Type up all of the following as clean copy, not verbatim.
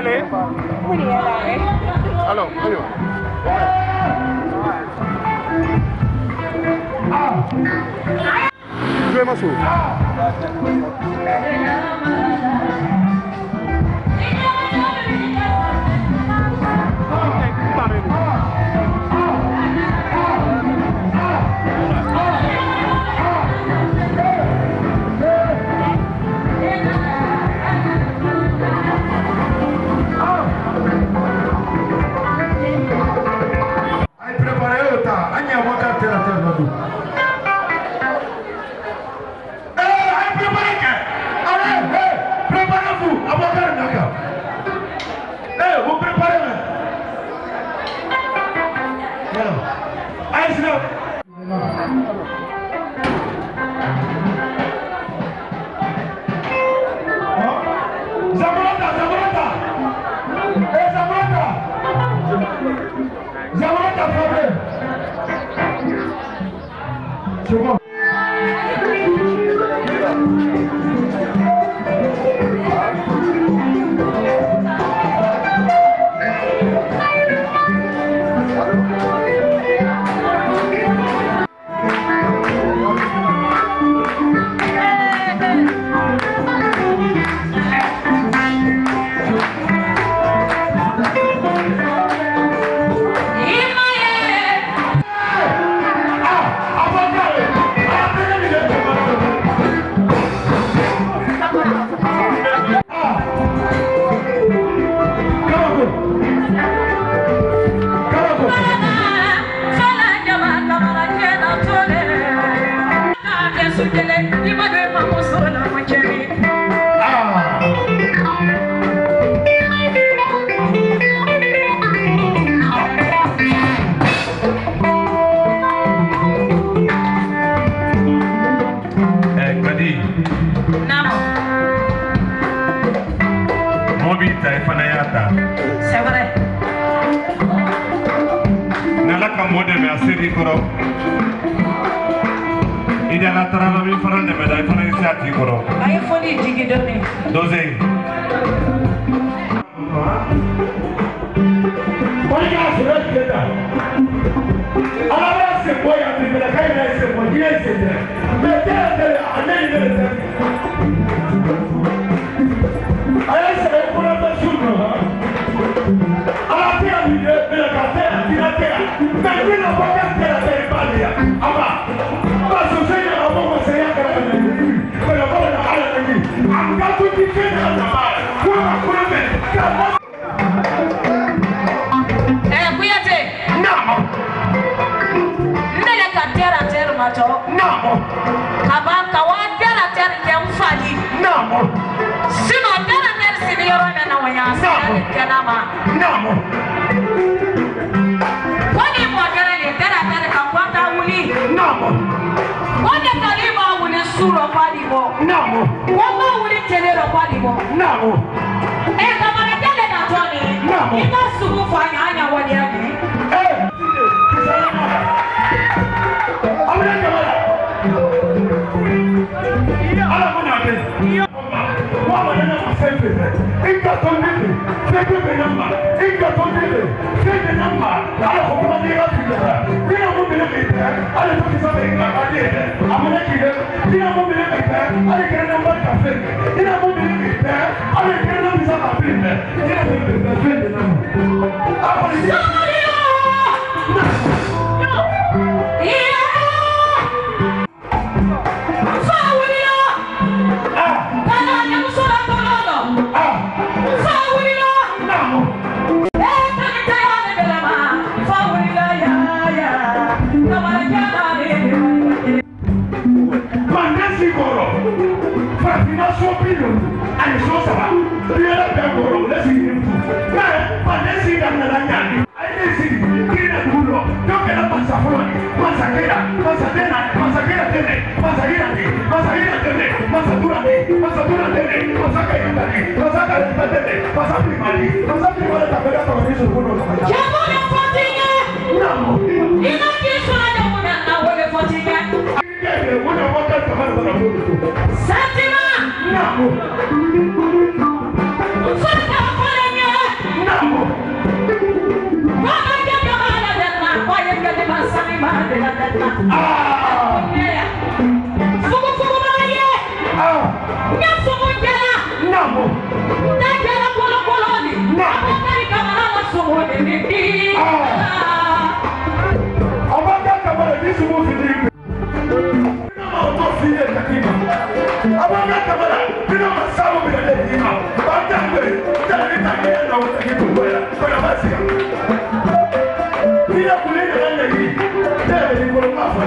aller? Alors, voyons. Jouez ma souris. C'est vrai. Nalaka mode me asiri koro. Ida la tarama mi faran de medai faran isi ati koro. Ayo foni jigi doni. Doze. Oya asira keda. Ala se boya mi bela kai na se boya se de. Mete de anai de. Aya se kora ba shuno. Ala tia mi de bela ka te ati te. Me no boya te la te balia. Aba. Ba so se ya abo mo se ya kara ni. Pero ba na ala ni. Am ga tu ti fe na na ba. Kwa me. Kuyate. Namo. Ndele ka tera mato. Namo. Kabaka wa tera ke mfadi. Namo. Sino tera sini yoro na wanya sini kenama. Namo. Kwani mo tera ka kwata wuli. Namo. Kwani kaliba wuli suro kwani mo. Namo. Kwani wuli telero kwani mo. Namo. Kamara tele na toni. Namo. Ina sugu fanya anya wali yake. Satima! No! Ina masawo bi de ina. Ba ta ngbe. Ta ni ta ke na wo ta ke to boya. Ko na ba si. Ina kule na na yi. Ta ni ko ma fa.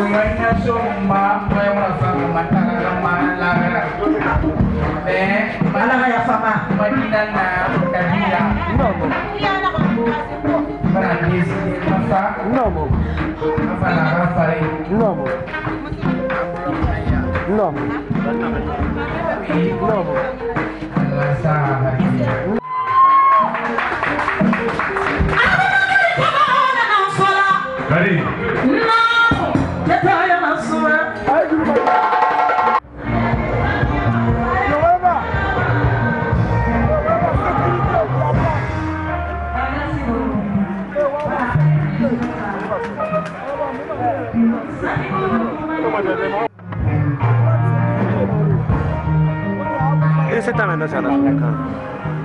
Sumba, saya merasa kemataran malam. Ala ya fama. Madina na kabila. Para disi masa. Apa na rafari. Allah sahari. Kari. Ese también no se hará acá.